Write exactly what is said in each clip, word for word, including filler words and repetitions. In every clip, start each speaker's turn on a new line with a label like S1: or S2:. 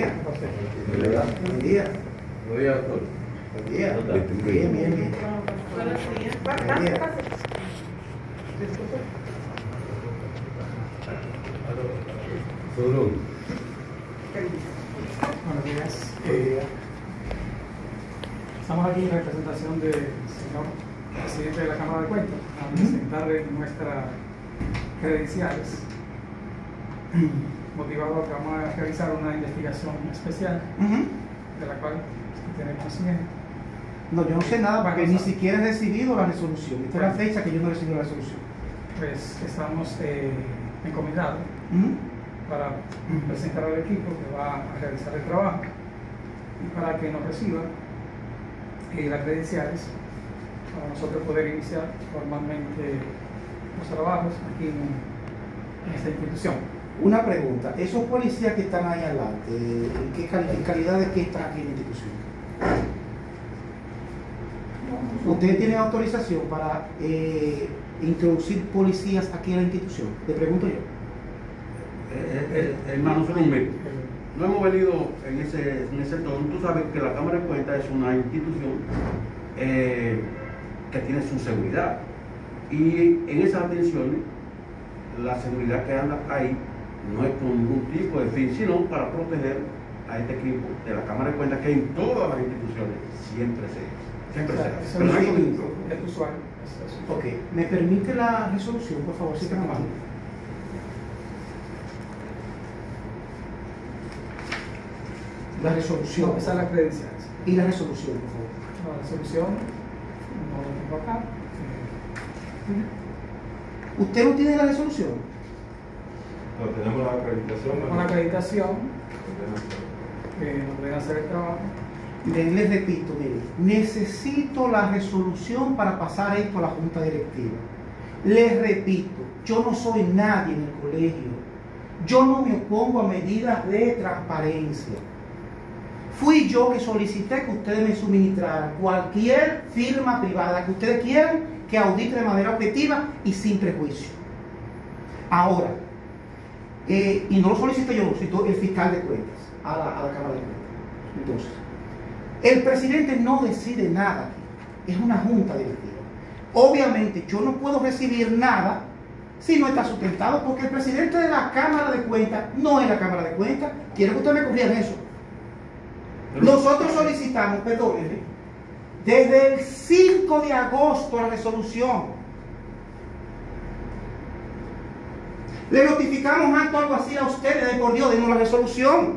S1: día. Buen día.
S2: Buen día, doctor.
S1: Buen día. Bien, bien, bien.
S3: Buenos días.
S1: Buen día.
S2: Solo.
S4: Buenos días. Eh, estamos aquí en representación del señor presidente de la Cámara de Cuentas a presentarle nuestras credenciales, motivado a que vamos a realizar una investigación especial
S1: Ujú.
S4: de la cual usted tiene conocimiento.
S1: No, yo no sé nada porque
S4: Vamos
S1: ni
S4: a-
S1: siquiera he recibido la resolución. Esta es la fecha que yo no he recibido la resolución.
S4: Pues estamos eh, encomendados
S1: Ujú.
S4: para presentar al equipo que va a realizar el trabajo y para que nos reciba eh, las credenciales para nosotros poder iniciar formalmente los trabajos aquí en, en esta institución.
S1: Una pregunta, esos policías que están ahí adelante, ¿en qué cali- en calidad de qué están aquí en la institución? ¿Ustedes tienen autorización para eh, introducir policías aquí en la institución? Le pregunto yo.
S2: Eh, eh, hermano, solo un momento. No hemos venido en ese, en ese tono. Tú sabes que la Cámara de Cuentas es una institución eh, que tiene su seguridad. Y en esas atenciones, la seguridad que anda ahí no es con ningún tipo de fin, sino para proteger a este equipo de la Cámara de Cuentas, que en todas las instituciones siempre se siempre
S4: O sea,
S2: se hace.
S4: eso
S2: Pero no hay
S4: es,
S2: con-
S4: es usual. es- es usual.
S1: Ok, ¿me permite la resolución, por favor, si te amable? La resolución.
S4: No, esas son las credenciales.
S1: Y la resolución, por favor.
S4: La resolución no la tengo acá. Eh,
S1: ¿Usted no tiene la resolución?
S5: No, tenemos la acreditación.
S4: Con la acreditación que nos pueden hacer el trabajo.
S1: Miren, les repito, miren, necesito la resolución para pasar esto a la Junta Directiva. Les repito, yo no soy nadie en el colegio. Yo no me opongo a medidas de transparencia. Fui yo que solicité que ustedes me suministraran cualquier firma privada que ustedes quieran que audite de manera objetiva y sin prejuicio. Ahora, eh, y no lo solicité yo, lo solicitó el fiscal de cuentas a la, a la Cámara de Cuentas. Entonces, el presidente no decide nada aquí, es una junta directiva. Obviamente yo no puedo recibir nada si no está sustentado, porque el presidente de la Cámara de Cuentas no es la Cámara de Cuentas. Quiero que usted me corrija en eso. Nosotros solicitamos, perdónenme, desde el cinco de agosto la resolución. Le notificamos acto algo así a ustedes, de por Dios, denos la resolución.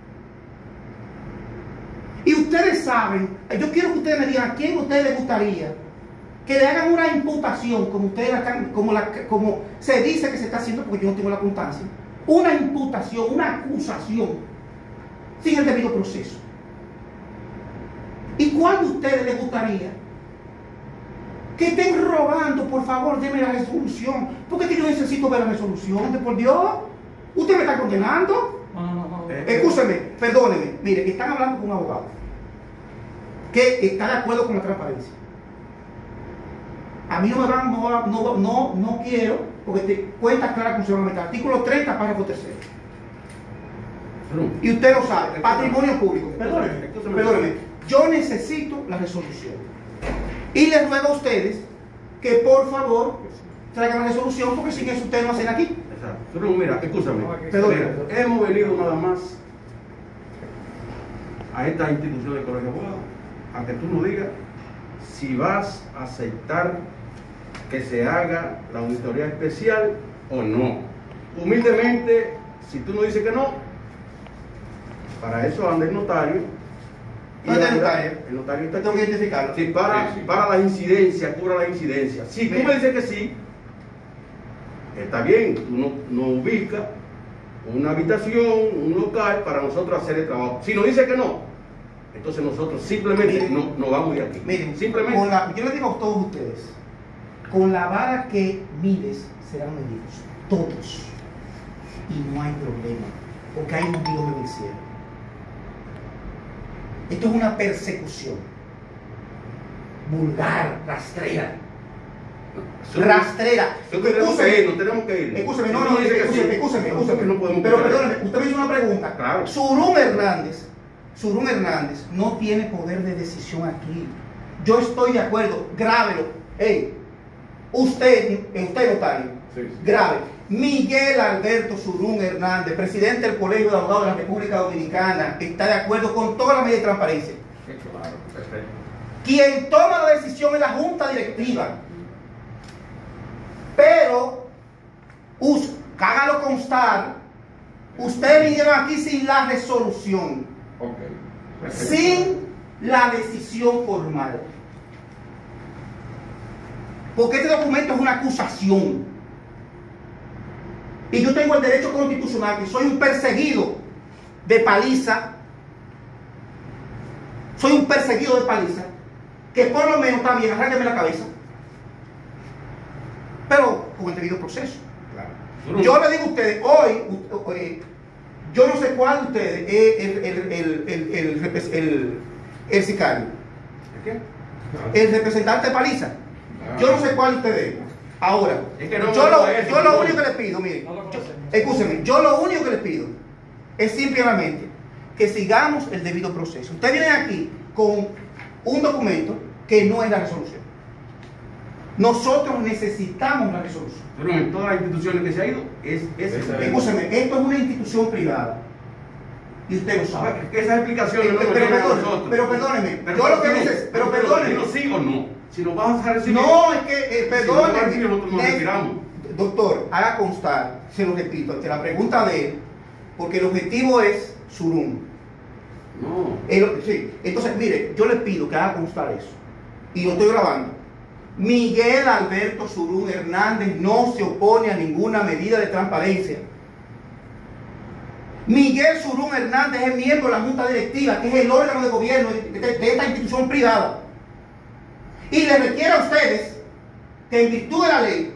S1: Y ustedes saben, yo quiero que ustedes me digan a quién a ustedes les gustaría que le hagan una imputación, como ustedes la, como, la, como se dice que se está haciendo, porque yo no tengo la constancia, una imputación, una acusación, sin el debido proceso. ¿Y cuál de ustedes les gustaría que estén rogando, por favor, denme la resolución? Porque es que yo necesito ver la resolución, de por Dios. ¿Usted me está condenando?
S4: No, no, no. no.
S2: Eh,
S1: Escúcheme, perdóneme, mire, están hablando con un abogado que está de acuerdo con la transparencia. A mí no me van, no, no, no, no quiero, porque te cuenta clara con su artículo treinta, párrafo tercero.
S2: Pero-
S1: Y usted lo sabe, patrimonio público. Perdóneme,
S2: Escúchame.
S1: perdóneme. Yo necesito la resolución. Y les ruego a ustedes que por favor traigan la resolución, porque sin eso ustedes no hacen aquí.
S2: Exacto. Pero mira, escúchame.
S1: Perdón.
S2: Mira, hemos venido nada más a esta institución de colegio de abogados a que tú nos digas si vas a aceptar que se haga la auditoría especial o no. Humildemente, si tú nos dices que no, para eso anda el notario. Y
S1: ¿Dónde está el
S2: anda-
S1: notario?
S2: El notario está
S1: Tengo
S2: aquí.
S1: que identificarlo.
S2: Sí, para,
S5: Sí, sí.
S2: para la incidencia, cubra la incidencia. Si tú
S1: Bien.
S2: me dices que sí, está bien, tú nos no ubicas una habitación, un local para nosotros hacer el trabajo. Si nos dice que no, entonces nosotros simplemente
S1: Miren,
S2: no, no vamos de aquí.
S1: Miren,
S2: simplemente.
S1: con la- yo les digo a todos ustedes, con la vara que mides serán medidos, todos. Y no hay problema, porque hay un Dios en el cielo. Esto es una persecución vulgar, rastrera. Rastrera.
S2: Yo tenemos que ir, no tenemos que ir.
S1: Escúcheme, no,
S2: Si
S1: no,
S2: tú dices que
S1: escúcheme,
S2: sí,
S1: escúcheme,
S2: nosotros
S1: escúcheme.
S2: no podemos
S1: Pero
S2: pelear.
S1: perdóneme, usted me hizo una pregunta.
S2: Claro.
S1: Surún Hernández, Surún Hernández no tiene poder de decisión aquí. Yo estoy de acuerdo, grábelo. Hey, usted, usted notario,
S5: Sí, sí.
S1: grave. Miguel Alberto Surún Hernández, presidente del Colegio de Abogados de la República Dominicana, está de acuerdo con todas las medidas de transparencia.
S2: Sí, claro, perfecto.
S1: Quien toma la decisión es la Junta Directiva. Pero, us, hágalo constar, ustedes vinieron aquí sin la resolución,
S5: Ok. Perfecto.
S1: sin la decisión formal. Porque este documento es una acusación. Y yo tengo el derecho constitucional, que soy un perseguido de paliza, soy un perseguido de paliza, que por lo menos está bien, arránqueme la cabeza, pero con el debido proceso.
S2: Claro.
S1: Yo le digo a ustedes, hoy, eh, yo no sé cuál de ustedes es el, el, el, el, el, el, el, el sicario,
S2: ¿Qué?
S1: el representante de paliza. Yo no sé cuál de ustedes es. Ahora,
S2: Es que no
S1: yo,
S2: me
S1: lo,
S2: parece,
S1: yo lo
S2: no.
S1: único que les pido, miren,
S4: No lo
S1: yo,
S4: conocemos.
S1: escúcheme, yo lo único que les pido es simplemente que sigamos el debido proceso. Ustedes vienen aquí con un documento que no es la resolución. Nosotros necesitamos la resolución.
S2: Pero en todas las instituciones que se ha ido, es ese.
S5: Esa es.
S1: Escúcheme, esto es una institución privada. Y usted lo sabe.
S2: Que esas explicaciones no
S1: Pero,
S2: nos
S1: pero,
S2: llegan a
S1: perdóneme,
S2: nosotros.
S1: pero perdóneme,
S2: Pero,
S1: yo lo que
S2: pero,
S1: necesito, pero
S2: pero,
S1: perdóneme.
S2: dinos sí o no. Si nos vas a recibir.
S1: No, es que, eh,
S2: Si
S1: perdóneme.
S2: no va a recibir, nosotros nos
S1: Ne-
S2: retiramos.
S1: Doctor, haga constar, se lo repito, ante la pregunta de él, porque el objetivo es Surún.
S2: No.
S1: El- sí. Entonces, mire, yo le pido que haga constar eso. Y lo estoy grabando. Miguel Alberto Surún Hernández no se opone a ninguna medida de transparencia. Miguel Surún Hernández es miembro de la Junta Directiva, que es el órgano de gobierno de, de- de esta institución privada. Y le requiere a ustedes que en virtud de la ley,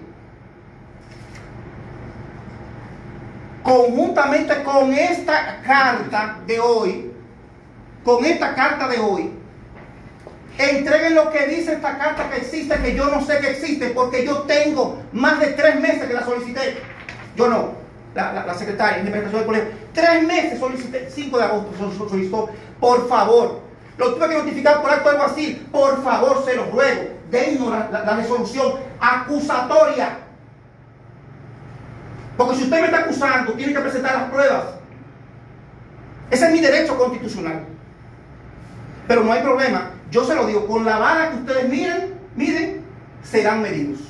S1: conjuntamente con esta carta de hoy, con esta carta de hoy, entreguen lo que dice esta carta que existe, que yo no sé que existe, porque yo tengo más de tres meses que la solicité. Yo no, la, la, la secretaria de Interpretación del Colegio. Tres meses solicité, cinco de agosto sol- sol- solicitó, por favor. Lo tuve que notificar por acto de alguacil. Por favor, se los ruego, dennos la, la, la resolución acusatoria. Porque si usted me está acusando, tiene que presentar las pruebas. Ese es mi derecho constitucional. Pero no hay problema. Yo se lo digo, con la vara que ustedes miren, miren, serán medidos.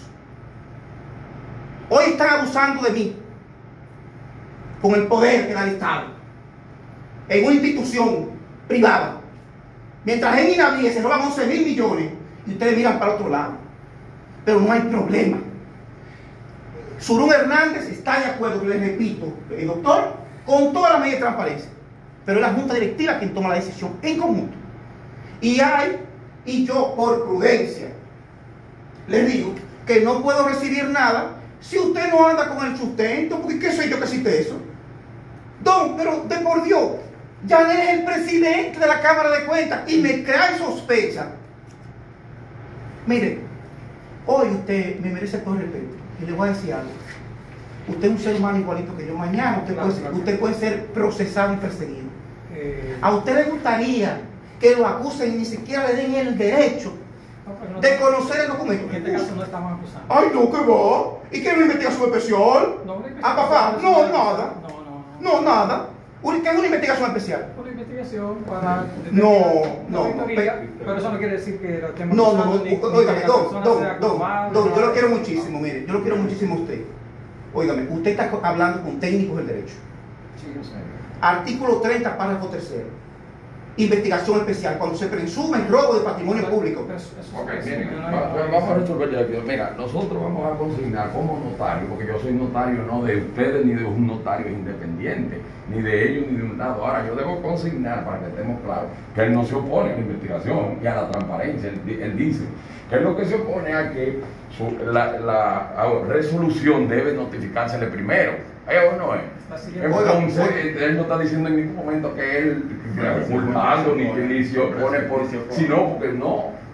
S1: Hoy están abusando de mí, con el poder que da el Estado, en una institución privada. Mientras en INAVIE se roban once mil millones y ustedes miran para otro lado. Pero no hay problema. Surún Hernández está de acuerdo, les repito, el doctor, con todas las medidas de transparencia. Pero es la Junta Directiva quien toma la decisión en conjunto. Y hay, y yo por prudencia, les digo que no puedo recibir nada si usted no anda con el sustento, porque ¿qué soy yo que cite eso? Don, pero de por Dios, ya es el presidente de la Cámara de Cuentas y me trae sospecha. Mire, hoy usted me merece todo el respeto y le voy a decir algo. Usted es un ser humano igualito que yo. Mañana usted,
S4: Claro,
S1: puede,
S4: claro.
S1: usted puede ser procesado y perseguido.
S4: Eh,
S1: ¿A usted le gustaría que lo acusen y ni siquiera le den el derecho
S4: no, pero no-
S1: de conocer el documento?
S4: En este caso no estamos acusando.
S1: Ay, no, ¿qué va? ¿Y qué es una investigación especial?
S4: No, una
S1: Ah, papá,
S4: investigación
S1: no,
S4: especial.
S1: nada.
S4: No, no, no.
S1: No, nada. Un- ¿Qué es una investigación especial?
S4: Una investigación para.
S1: No,
S4: determinar
S1: no,
S4: una auditoría,
S1: pe-
S4: pero eso no quiere decir que lo estemos
S1: No, no, no,
S4: acusando, ni- ni que
S1: óigame,
S4: la
S1: don,
S4: persona
S1: don,
S4: sea
S1: don,
S4: culpable,
S1: don, yo
S4: nada
S1: lo
S4: de
S1: quiero
S4: eso.
S1: muchísimo, mire, yo lo quiero muchísimo a usted. Óigame, usted está co- hablando con técnicos del derecho.
S4: Sí, yo sé.
S1: Artículo treinta, párrafo tercero. Investigación especial, cuando se presume el robo de patrimonio
S4: Pero-
S1: público.
S4: pero eso- eso-
S3: Ok,
S4: eso-
S3: miren,
S4: no,
S3: va-
S4: no,
S3: va-
S4: no,
S3: vamos a resolver ya aquí. Mira, nosotros vamos a consignar como notario, porque yo soy notario no de ustedes ni de un notario independiente, ni de ellos ni de un lado. Ahora, yo debo consignar, para que estemos claros, que él no se opone a la investigación y a la transparencia. Él, di- él dice que es lo que se opone a que su- la, la resolución debe notificársele primero. ¿Eh o no es?
S4: Está siguiendo.
S3: Entonces,
S1: Oiga,
S3: él no está diciendo en ningún momento que él es culpable ni que ni se opone por. Sino porque no.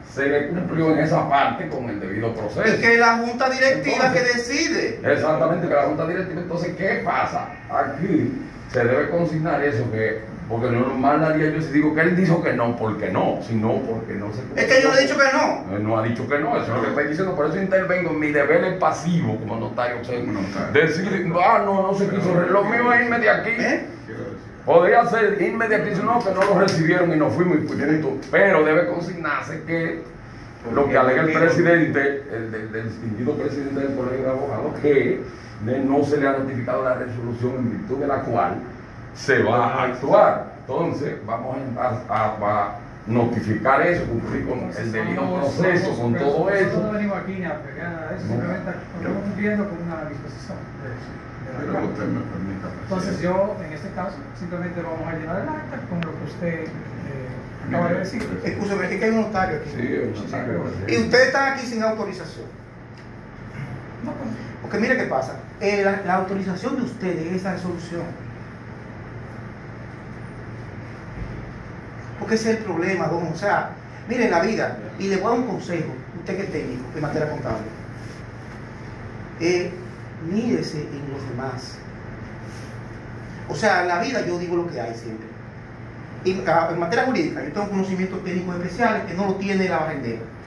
S3: se le cumplió en esa parte con el debido proceso.
S1: Es que la junta directiva
S3: Entonces,
S1: que decide.
S3: Exactamente, que la junta directiva. Entonces, ¿qué pasa? Aquí se debe consignar eso, que porque no normal haría yo si digo que él dijo que no, porque no, sino porque no se cumplió.
S1: Es que yo no he dicho que no.
S3: Él no ha dicho que no, eso es lo que estoy diciendo, por eso intervengo en mi deber es pasivo como notario. O sea, decir, ah, no, no se quiso, lo mío es irme de aquí.
S1: ¿Eh?
S3: Podría ser irme de aquí, no, que no lo recibieron y no fuimos, y pudieron todo. Pero debe consignarse que lo que alega el presidente, el del, del distinguido presidente del Colegio de Abogados, que de no se le ha notificado la resolución en virtud de la cual se va a actuar. Entonces, vamos a, a, a notificar eso, cumplir con el debido proceso, con todo eso.
S4: Nosotros no venimos aquí a pegar a eso, simplemente estamos cumpliendo con una disposición de eso.
S3: Pero usted me permita.
S4: Entonces yo, en este caso, simplemente vamos a llenar el acta con lo que usted eh, acaba de decir.
S1: Escúcheme, es que hay un notario aquí.
S3: Sí, un notario.
S1: Y ustedes están aquí sin autorización.
S4: No, pues,
S1: Porque mire qué pasa. Eh, la, la autorización de ustedes es esa resolución. Porque ese es el problema, don. O sea, mire la vida. Y le voy a dar un consejo, usted que es técnico de materia contable. Eh, mírese en los demás. O sea, en la vida yo digo lo que hay siempre. Y, ah, en materia jurídica, yo tengo conocimientos técnicos especiales que no lo tiene la barrendera.